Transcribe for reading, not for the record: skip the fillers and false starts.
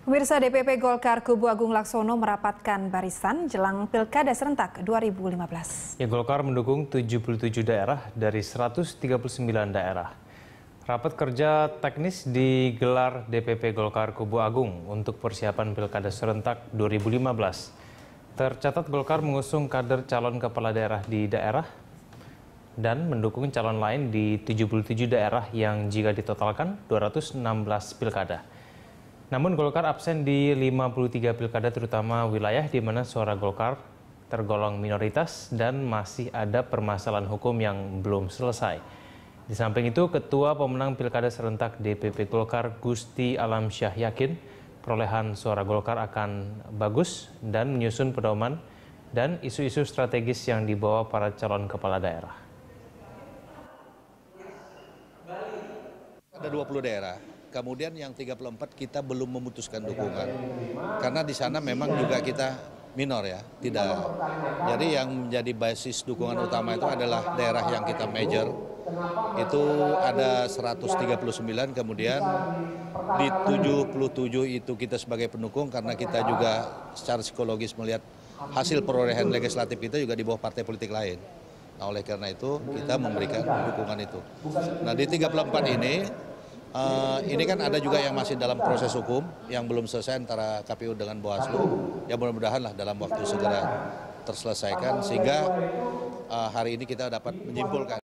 Pemirsa DPP Golkar Kubu Agung Laksono merapatkan barisan jelang Pilkada Serentak 2015. Golkar mendukung 77 daerah dari 139 daerah. Rapat kerja teknis digelar DPP Golkar Kubu Agung untuk persiapan Pilkada Serentak 2015. Tercatat Golkar mengusung kader calon kepala daerah di daerah dan mendukung calon lain di 77 daerah yang jika ditotalkan 216 pilkada. Namun Golkar absen di 53 pilkada terutama wilayah di mana suara Golkar tergolong minoritas dan masih ada permasalahan hukum yang belum selesai. Di samping itu, Ketua Pemenang Pilkada Serentak DPP Golkar Gusti Alamsyah yakin perolehan suara Golkar akan bagus dan menyusun pedoman dan isu-isu strategis yang dibawa para calon kepala daerah. Ada 20 daerah. Kemudian yang 34 kita belum memutuskan dukungan. Karena di sana memang juga kita minor ya, tidak. Jadi yang menjadi basis dukungan utama itu adalah daerah yang kita major. Itu ada 139, kemudian di 77 itu kita sebagai pendukung karena kita juga secara psikologis melihat hasil perolehan legislatif kita juga di bawah partai politik lain. Nah, oleh karena itu kita memberikan dukungan itu. Nah, di 34 ini kan ada juga yang masih dalam proses hukum yang belum selesai antara KPU dengan Bawaslu. Ya mudah-mudahan lah dalam waktu segera terselesaikan sehingga hari ini kita dapat menyimpulkan.